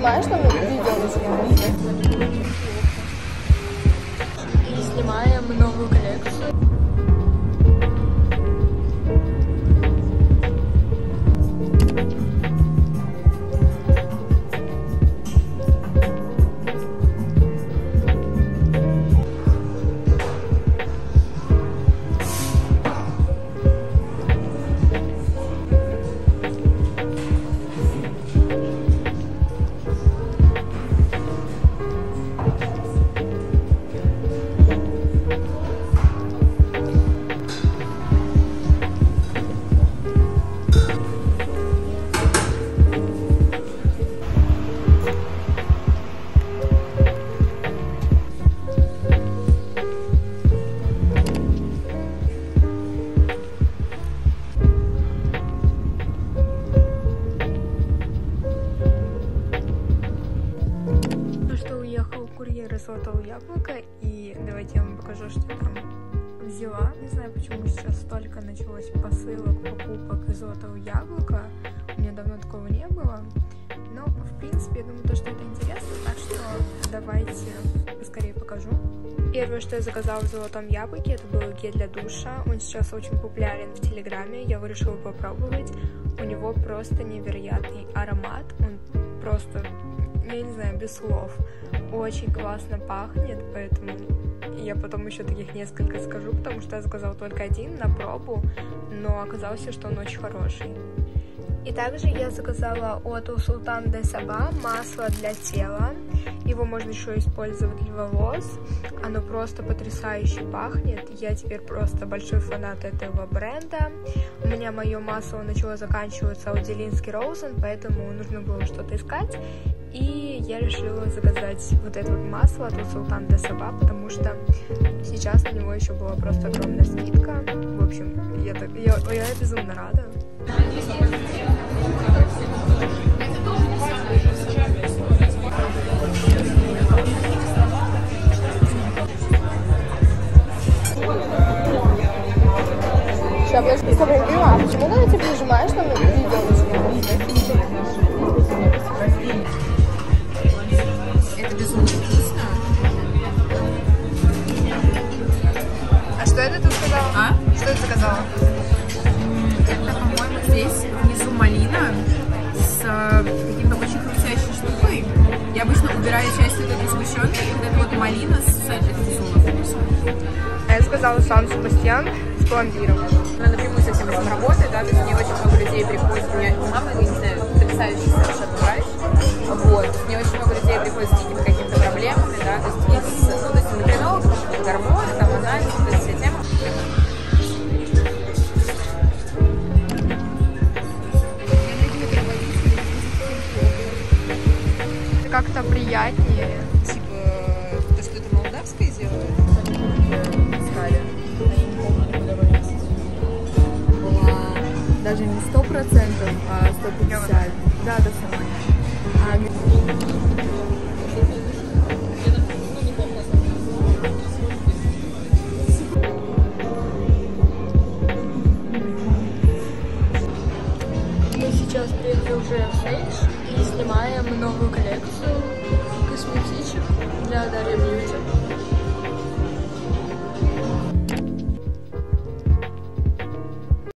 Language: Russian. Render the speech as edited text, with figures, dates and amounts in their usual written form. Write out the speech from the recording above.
снимаешь там видео на себя? Снимаем новую коллекцию. Курьер из Золотого Яблока, и давайте я вам покажу, что я там взяла. Не знаю, почему сейчас столько началось посылок, покупок из Золотого Яблока. У меня давно такого не было. Но, в принципе, я думаю, что это интересно, так что давайте поскорее покажу. Первое, что я заказала в Золотом Яблоке, это был гель для душа. Он сейчас очень популярен в Телеграме, я решила попробовать. У него просто невероятный аромат, он просто, я не знаю, без слов. Очень классно пахнет, поэтому я потом еще таких несколько скажу, потому что я заказала только один на пробу, но оказалось, что он очень хороший. И также я заказала от Султан де Саба масло для тела. Его можно еще использовать для волос. Оно просто потрясающе пахнет. Я теперь просто большой фанат этого бренда. У меня мое масло начало заканчиваться от Делинский Роузен, поэтому нужно было что-то искать. И я решила заказать вот это вот масло от Султан де Саба, потому что сейчас на него еще была просто огромная скидка. В общем, я безумно рада. Сейчас я что-то говорила, а почему когда ты нажимаешь там видео на себя? Это безумно вкусно. А что это ты сказала? А? Что ты заказала? Это, по-моему, здесь внизу малина с каким-то очень хрустящей штукой. Я обычно убираю часть вот этой сгущенки, и вот эта вот малина это безумно вкусно. А я сказала Сан Себастьян с пломбиром. Она напрямую со всем этим работает, да, то есть мне очень много людей приходит, у меня мама, не знаю, потрясающий совершенно врач, вот, мне очень много людей приходит с какими-то проблемами, да, то есть эндокринолог, гормоны, там, анализ, то есть вся тема. Как-то приятнее. Типа, то, что это молдавское делает? Искали. Была даже не 100%, а 150%. Да, да, самое.